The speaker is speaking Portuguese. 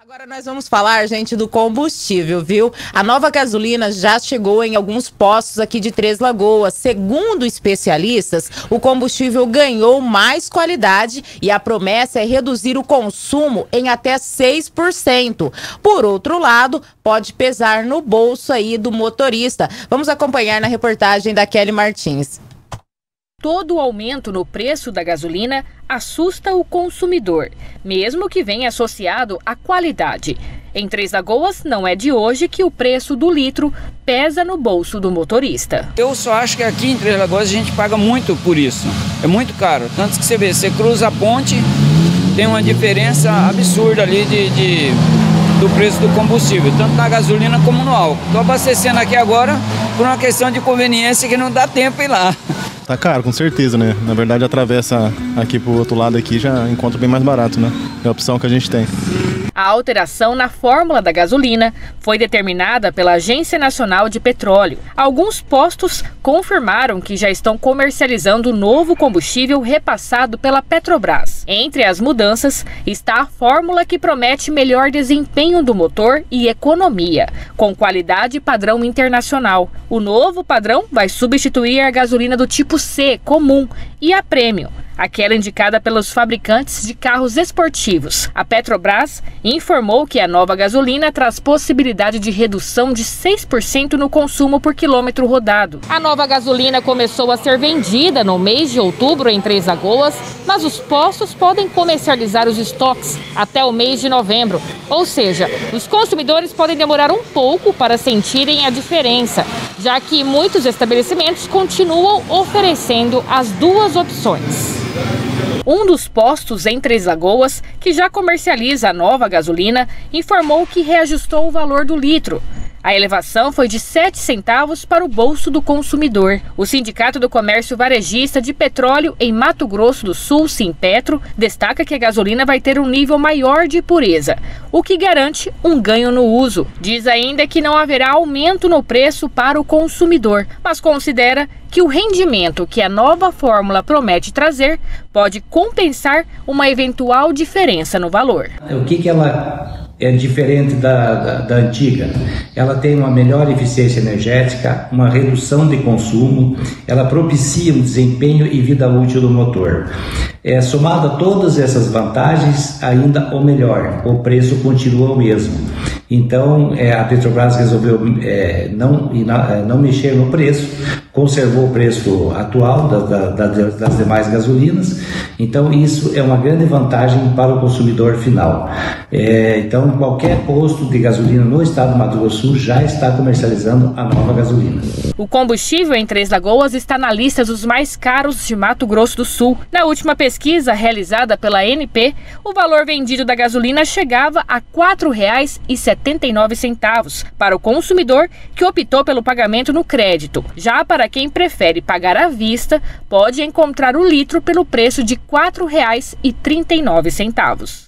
Agora nós vamos falar, gente, do combustível, viu? A nova gasolina já chegou em alguns postos aqui de Três Lagoas. Segundo especialistas, o combustível ganhou mais qualidade e a promessa é reduzir o consumo em até 6%. Por outro lado, pode pesar no bolso aí do motorista. Vamos acompanhar na reportagem da Kelly Martins. Todo o aumento no preço da gasolina assusta o consumidor, mesmo que venha associado à qualidade. Em Três Lagoas, não é de hoje que o preço do litro pesa no bolso do motorista. Eu só acho que aqui em Três Lagoas a gente paga muito por isso. É muito caro. Tanto que você vê, você cruza a ponte, tem uma diferença absurda ali do preço do combustível, tanto na gasolina como no álcool. Estou abastecendo aqui agora por uma questão de conveniência que não dá tempo ir lá. Tá caro, com certeza, né? Na verdade, atravessa aqui pro outro lado aqui, já encontra bem mais barato, né? É a opção que a gente tem. A alteração na fórmula da gasolina foi determinada pela Agência Nacional de Petróleo. Alguns postos confirmaram que já estão comercializando o novo combustível repassado pela Petrobras. Entre as mudanças está a fórmula que promete melhor desempenho do motor e economia, com qualidade e padrão internacional. O novo padrão vai substituir a gasolina do tipo C comum e a Premium, aquela indicada pelos fabricantes de carros esportivos. A Petrobras informou que a nova gasolina traz possibilidade de redução de 6% no consumo por quilômetro rodado. A nova gasolina começou a ser vendida no mês de outubro em Três Lagoas, mas os postos podem comercializar os estoques até o mês de novembro. Ou seja, os consumidores podem demorar um pouco para sentirem a diferença, já que muitos estabelecimentos continuam oferecendo as duas opções. Um dos postos em Três Lagoas, que já comercializa a nova gasolina, informou que reajustou o valor do litro. A elevação foi de 7 centavos para o bolso do consumidor. O Sindicato do Comércio Varejista de Petróleo em Mato Grosso do Sul, Simpetro, destaca que a gasolina vai ter um nível maior de pureza, o que garante um ganho no uso. Diz ainda que não haverá aumento no preço para o consumidor, mas considera que o rendimento que a nova fórmula promete trazer pode compensar uma eventual diferença no valor. O que ela é diferente da antiga? Ela tem uma melhor eficiência energética, uma redução de consumo, ela propicia um desempenho e vida útil do motor. Somado a todas essas vantagens, ainda o melhor, o preço continua o mesmo. Então, a Petrobras resolveu não mexer no preço, conservou o preço atual das demais gasolinas. Então, isso é uma grande vantagem para o consumidor final. Então, qualquer posto de gasolina no estado do Mato Grosso do Sul já está comercializando a nova gasolina. O combustível em Três Lagoas está na lista dos mais caros de Mato Grosso do Sul. Na última pesquisa realizada pela ANP, o valor vendido da gasolina chegava a R$ 4,79 para o consumidor que optou pelo pagamento no crédito. Já para quem prefere pagar à vista, pode encontrar o litro pelo preço de R$ 4,39.